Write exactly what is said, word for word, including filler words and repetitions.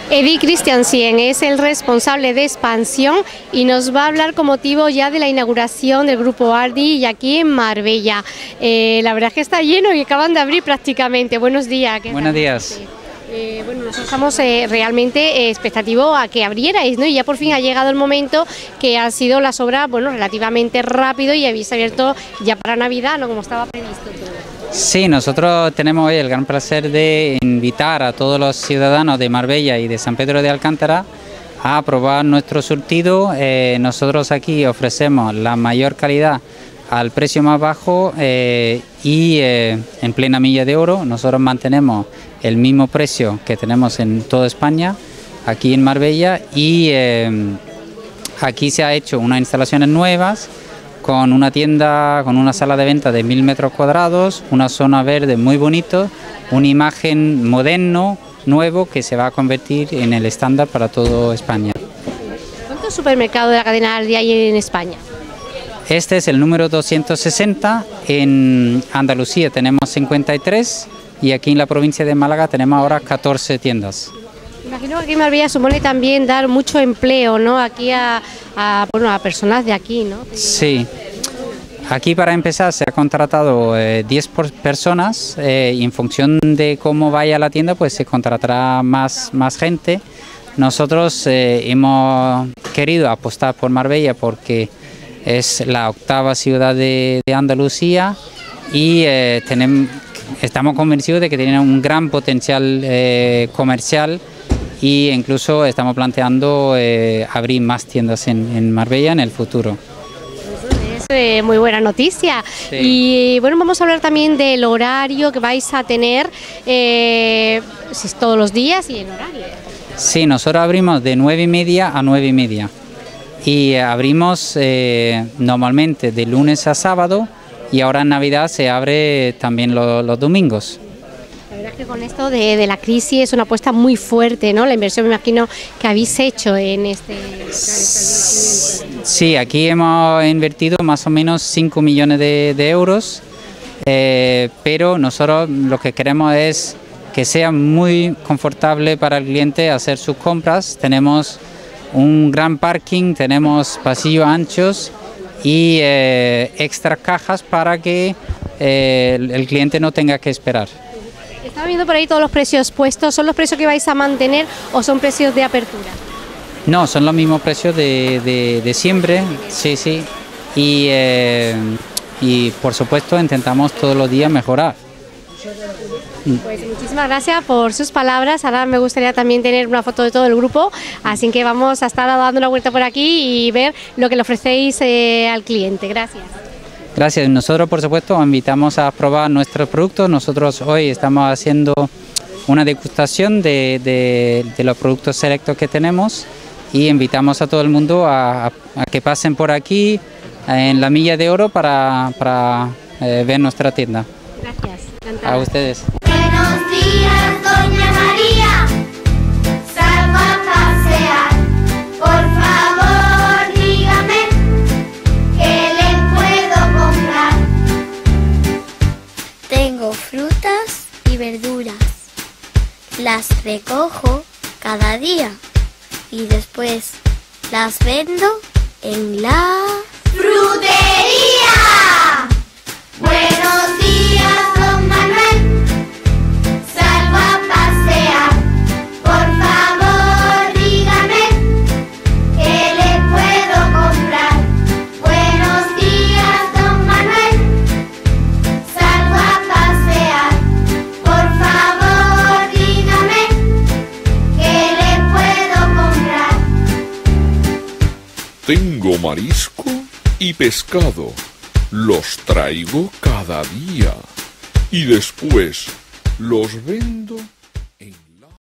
Eddie Christiansen es el responsable de expansión y nos va a hablar con motivo ya de la inauguración del Grupo Ardi y aquí en Marbella. Eh, la verdad es que está lleno y acaban de abrir prácticamente. Buenos días. Buenos días. Eh, bueno, nosotros estamos eh, realmente eh, expectativos a que abrierais, ¿no? Y ya por fin ha llegado el momento que han sido las obras, bueno, relativamente rápido y habéis abierto ya para Navidad, ¿no? Como estaba previsto todo. Sí, nosotros tenemos hoy el gran placer de invitar a todos los ciudadanos de Marbella y de San Pedro de Alcántara a probar nuestro surtido. Eh, nosotros aquí ofrecemos la mayor calidad al precio más bajo eh, y eh, en plena milla de oro. Nosotros mantenemos el mismo precio que tenemos en toda España, aquí en Marbella, y eh, aquí se ha hecho unas instalaciones nuevas con una tienda, con una sala de venta de mil metros cuadrados, una zona verde muy bonito, una imagen moderno, nuevo, que se va a convertir en el estándar para toda España. ¿Cuántos supermercados de la cadena Aldi hay en España? Este es el número doscientos sesenta, en Andalucía tenemos cincuenta y tres y aquí en la provincia de Málaga tenemos ahora catorce tiendas. Imagino que aquí en Marbella supone también dar mucho empleo, ¿no? Aquí a, a, bueno, a personas de aquí, ¿no? Sí. Aquí para empezar se ha contratado eh, diez por personas eh, y en función de cómo vaya la tienda pues se contratará más, más gente. Nosotros eh, hemos querido apostar por Marbella porque es la octava ciudad de, de Andalucía y eh, tenemos, estamos convencidos de que tiene un gran potencial eh, comercial y incluso estamos planteando eh, abrir más tiendas en, en Marbella en el futuro. Es eh, muy buena noticia. Sí. Y bueno, vamos a hablar también del horario que vais a tener, eh, si es todos los días y en horario. Sí, nosotros abrimos de nueve y media a nueve y media y abrimos eh, normalmente de lunes a sábado y ahora en Navidad se abre también lo, los domingos. La verdad es que con esto de, de la crisis es una apuesta muy fuerte, ¿no? La inversión me imagino que habéis hecho en este... Sí, aquí hemos invertido más o menos cinco millones de, de euros, eh, pero nosotros lo que queremos es que sea muy confortable para el cliente hacer sus compras. Tenemos un gran parking, tenemos pasillos anchos y eh, extra cajas para que eh, el, el cliente no tenga que esperar. Estaba viendo por ahí todos los precios puestos. ¿Son los precios que vais a mantener o son precios de apertura? No, son los mismos precios de, de, de siempre, sí, sí. Y, eh, y por supuesto intentamos todos los días mejorar. Pues muchísimas gracias por sus palabras. Ahora me gustaría también tener una foto de todo el grupo, así que vamos a estar dando una vuelta por aquí y ver lo que le ofrecéis eh, al cliente. Gracias. Gracias. Nosotros, por supuesto, invitamos a probar nuestros productos. Nosotros hoy estamos haciendo una degustación de, de, de los productos selectos que tenemos y invitamos a todo el mundo a, a que pasen por aquí en la Milla de Oro para, para eh, ver nuestra tienda. Gracias. Encantada. A ustedes. Buenos días, doña María. Salgo a pasear. Por favor, dígame qué le puedo comprar. Tengo frutas y verduras. Las recojo cada día y después las vendo en la frutería. Buenos días, don Manuel. Salgo a pasear. Por favor, dígame qué le puedo comprar. Buenos días, don Manuel. Salgo a pasear. Por favor, dígame qué le puedo comprar. Tengo marisco y pescado. Los traigo cada día y después los vendo